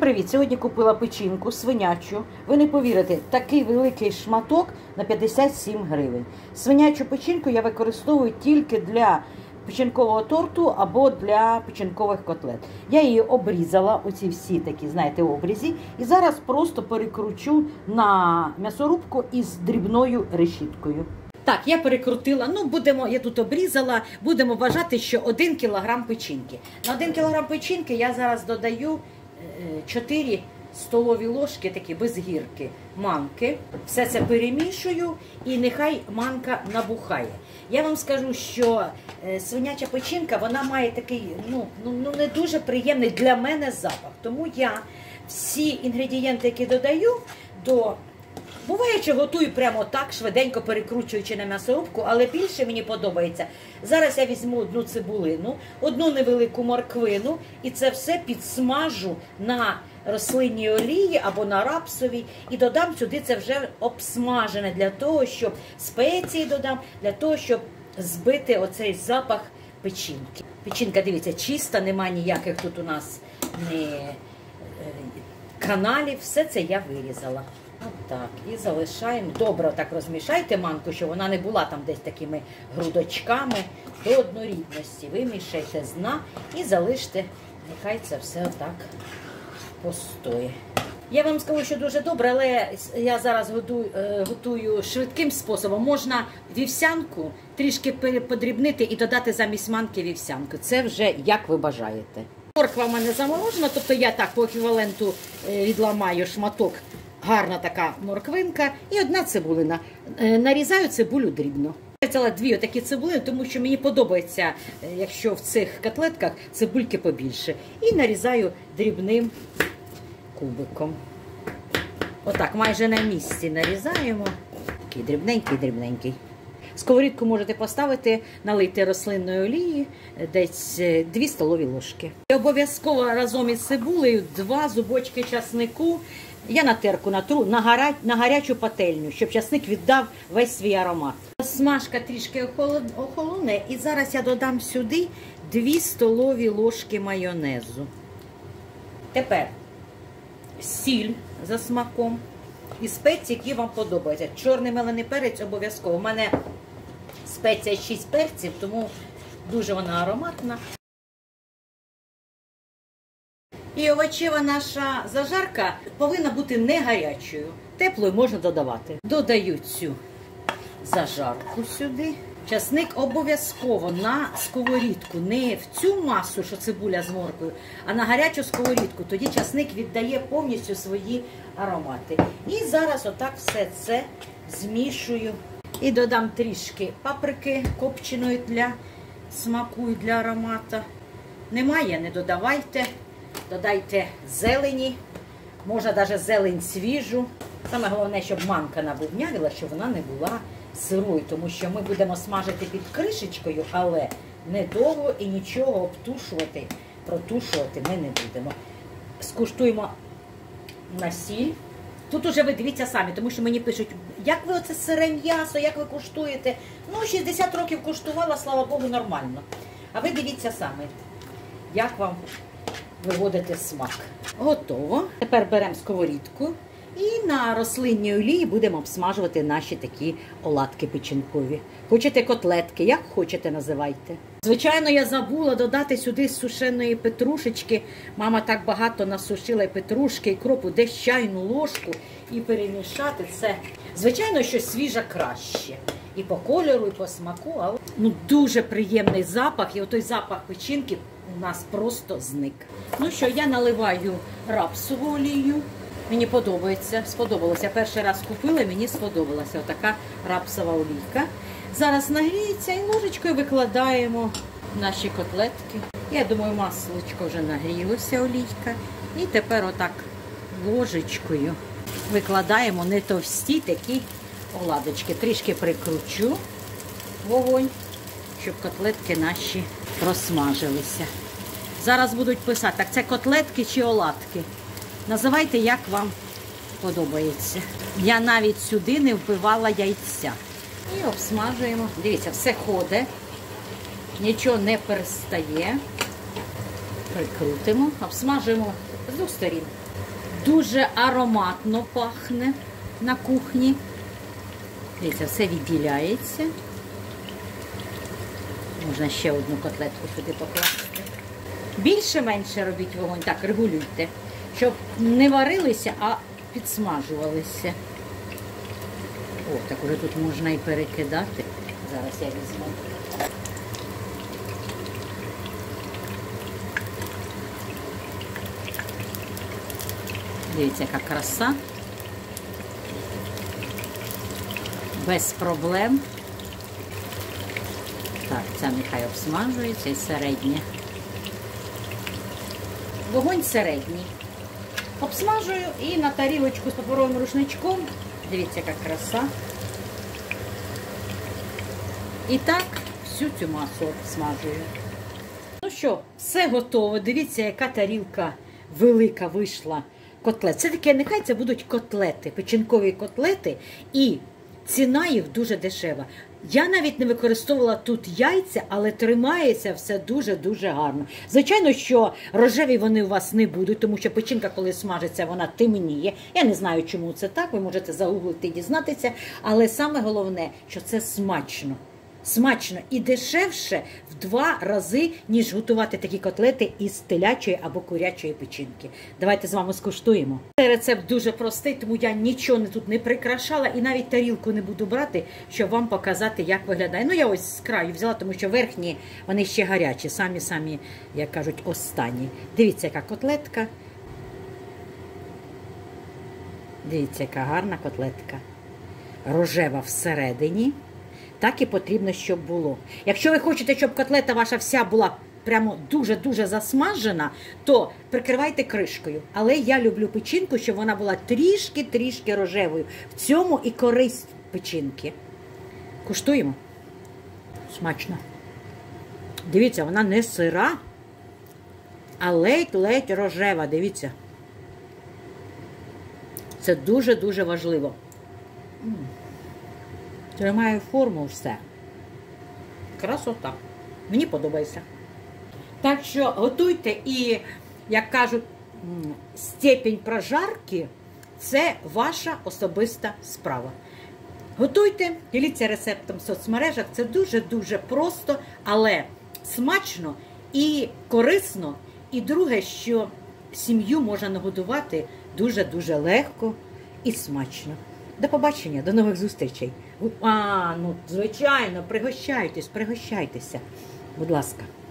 привіт! Сьогодні купила печінку свинячу. Ви не повірите, такий великий шматок на 57 гривень. Свинячу печінку я використовую тільки для печінкового торту або для печінкових котлет. Я її обрізала, оці всі такі, знаєте, обрізі. І зараз просто перекручу на м'ясорубку із дрібною решіткою. Так, я перекрутила, я тут обрізала, будемо вважати, що 1 кг печінки. На 1 кг печінки я зараз додаю 4 столові ложки, такі без гірки, манки. Все це перемішую і нехай манка набухає. Я вам скажу, що свиняча печінка, вона має такий, не дуже приємний для мене запах. Тому я всі інгредієнти, які додаю, буває, що готую прямо так, швиденько перекручуючи на м'ясорубку, але більше мені подобається. Зараз я візьму одну цибулину, одну невелику морквину і це все підсмажу на рослинній олії або на рапсовій і додам сюди це вже обсмажене для того, щоб спеції додам, для того, щоб збити оцей запах печінки. Печінка, дивіться, чиста, нема ніяких тут у нас каналів, все це я вирізала. Отак, і залишаємо. Добре, отак розмішайте манку, щоб вона не була там десь такими грудочками, до однорідності. Вимішайте з дна і залиште, нехай це все отак постоє. Я вам скажу, що дуже добре, але я зараз готую швидким способом. Можна вівсянку трішки подрібнити і додати замість манки вівсянку. Це вже як ви бажаєте. Морква в мене заморожена, тобто я так по еквіваленту відламаю шматок. Гарна така морквинка і одна цибулина. Нарізаю цибулю дрібно. Я взяла 2 отакі цибулини, тому що мені подобається, якщо в цих котлетках цибульки побільше. І нарізаю дрібним кубиком. Отак, майже на місці нарізаємо. Такий дрібненький. Сковорідку можете поставити, налийте рослинної олії, десь 2 столові ложки. І обов'язково разом із цибулею 2 зубочки часнику. Я на терку натру на гарячу пательню, щоб часник віддав весь свій аромат. Смажка трішки охолоне і зараз я додам сюди 2 столові ложки майонезу. Тепер сіль за смаком і спеції, які вам подобаються. Чорний мелений перець обов'язково. У мене спеція 6 перців, тому дуже вона ароматна. І овочева наша зажарка повинна бути не гарячою. Теплою можна додавати. Додаю цю зажарку сюди. Часник обов'язково на сковорідку. Не в цю масу, що цибуля з моркою, а на гарячу сковорідку. Тоді часник віддає повністю свої аромати. І зараз отак все це змішую. І додам трішки паприки копченої для смаку і для аромату. Немає, не додавайте. Додайте зелені, можна навіть зелень свіжу. Саме головне, щоб манка набувнявіла, щоб вона не була сирою, тому що ми будемо смажити під кришечкою, але недовго і нічого протушувати ми не будемо. Скуштуємо на сіль. Тут уже ви дивіться самі, тому що мені пишуть, як ви оце сире м'ясо, як ви куштуєте? 60 років куштувала, слава Богу, нормально. А ви дивіться самі, як вам виводити смак. Готово. Тепер беремо сковорідку і на рослинній олії будемо обсмажувати наші такі оладки печінкові. Хочете котлетки, як хочете називайте. Звичайно, я забула додати сюди сушеної петрушечки. Мама так багато насушила петрушки і кропу, десь чайну ложку і перемішати це. Звичайно, що свіжа краще. І по кольору, і по смаку. Але дуже приємний запах. І отой запах печінки у нас просто зник. Ну що, я наливаю рапсову олію. Мені сподобалося. Перший раз купила, мені сподобалася отака рапсова олійка. Зараз нагріється і ложечкою викладаємо наші котлетки. Я думаю, масличко вже нагрілося, олійка. І тепер отак ложечкою викладаємо не товсті такі оладочки. Трішки прикручу вогонь, щоб котлетки наші розсмажилися. Зараз будуть писати, так це котлетки чи оладки. Називайте, як вам подобається. Я навіть сюди не вбивала яйця. І обсмажуємо. Дивіться, все ходить, нічого не перестає. Прикрутимо, обсмажимо з двох сторін. Дуже ароматно пахне на кухні. Дивіться, все відділяється. Можна ще одну котлетку сюди покласти. Більше-менше робіть вогонь, так, регулюйте, щоб не варилися, а підсмажувалися. О, так уже тут можна і перекидати. Зараз я візьму. Дивіться, яка краса. Без проблем. Так, ця нехай обсмажується і середня. Вогонь середній. Обсмажую і на тарілочку з паперовим рушничком. Дивіться, яка краса. І так всю цю масу обсмажую. Ну що, все готово. Дивіться, яка тарілка велика вийшла котлет. Це таке, нехай це будуть котлети, печінкові котлети, і ціна їх дуже дешева. Я навіть не використовувала тут яйця, але тримається все дуже-дуже гарно. Звичайно, що рожеві вони у вас не будуть, тому що печінка, коли смажиться, вона темніє. Я не знаю, чому це так, ви можете загуглити і дізнатися. Але саме головне, що це смачно. Смачно і дешевше в 2 рази, ніж готувати такі котлети із телячої або курячої печінки. Давайте з вами скуштуємо. Цей рецепт дуже простий, тому я нічого тут не прикрашала і навіть тарілку не буду брати, щоб вам показати, як виглядає. Ну, я ось з краю взяла, тому що верхні, вони ще гарячі, самі, як кажуть, останні. Дивіться, яка котлетка. Дивіться, яка гарна котлетка. Рожева всередині. Так і потрібно, щоб було. Якщо ви хочете, щоб котлета ваша вся була прямо дуже-дуже засмажена, то прикривайте кришкою. Але я люблю печінку, щоб вона була трішки рожевою. В цьому і користь печінки. Куштуємо. Смачно. Дивіться, вона не сира, а ледь-ледь рожева. Дивіться. Це дуже-дуже важливо. Тримаю форму, все. Красота. Мені подобається. Так що готуйте і, як кажуть, степінь прожарки – це ваша особиста справа. Готуйте, діліться рецептом в соцмережах. Це дуже-дуже просто, але смачно і корисно. І друге, що сім'ю можна нагодувати дуже-дуже легко і смачно. До побачення, до нових зустрічей. Ну, звичайно, пригощайтеся. Будь ласка.